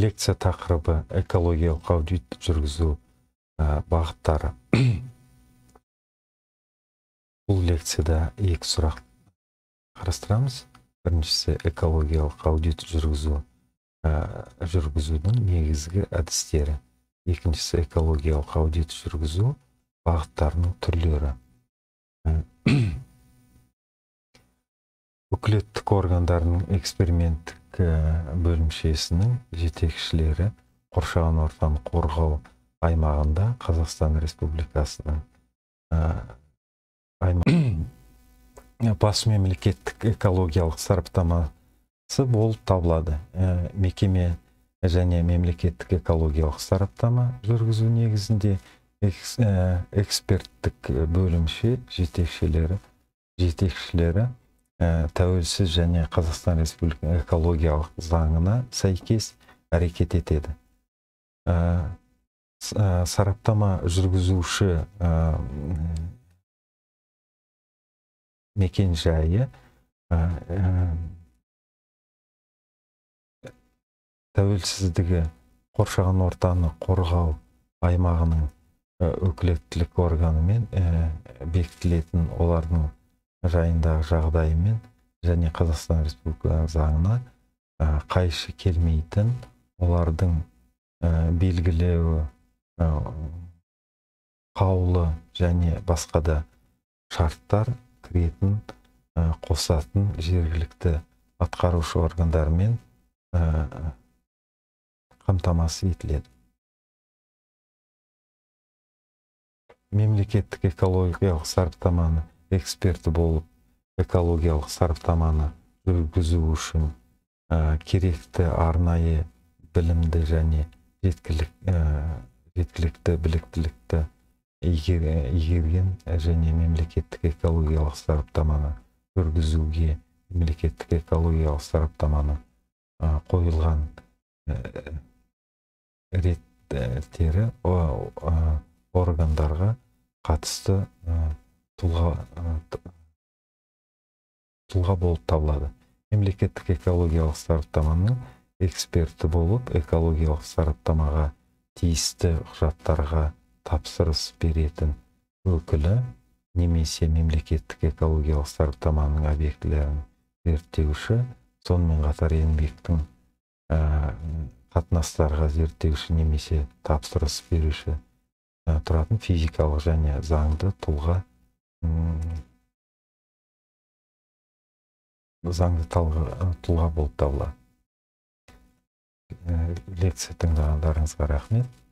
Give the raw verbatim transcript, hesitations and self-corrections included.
Лекция тақырыбы экологиялық аудит жүргізу бағыттары. Бұл лекцияда екі сұрақ қарастырамыз. Біріншісі экологиялық аудит жүргізу жүргізудің негізгі әдістері. Екіншісі экологиялық аудит жүргізу бағыттарының түрлері. Өкілеттік органдардың эксперименттік бөлімшесінің жетекшілері қоршаған ортаны қорғау аймағында Қазақстан Республикасының бас мемлекеттік экологиялық сараптамасы болып табылады. Мекеме және мемлекеттік экологиялық сараптама жүргізу негізінде эксперттік бөлімше жетекшілері жетекшілері тәуелсіз және Қазақстан Республикасының экологиялық заңына сәйкес әрекет етеді. Сараптама жүргізуші мекен жайы тәуелсіздігі қоршаған ортаны қорғау аймағының өкілеттілік органымен бекітілетін олардың жайындағы жағдайымен және Қазақстан Республикасының заңына қайшы келмейтін олардың белгілеуі қаулы және басқа да шарттар кіретін қосатын жергілікті атқарушы органдармен қамтамасыз етіледі. Мемлекеттік экологиялық сараптаманы эксперті болып экологиялық сараптаманы жүргізу үшін керекті арнайы білімді және жеткілікті біліктілікті игерген және мемлекеттік экологиялық сараптаманы жүргізуге мемлекеттік экологиялық сараптаманы қойылған реттері органдарға қатысты тұлға тұлға болып табылады. Мемлекеттік экологиялық сараптаманың эксперті болып экологиялық сараптамаға тиісті құжаттарға тапсырыс беретін өкілі немесе мемлекеттік экологиялық сараптаманың объектілерін зерттеуші, сонымен қатар еңбектің қатынастарға зерттеуші немесе тапсырыс беруші тұратын физикалық және заңды тұлға заңды тұлға болып табылады. Лекция тыңдағандарыңызға рахмет.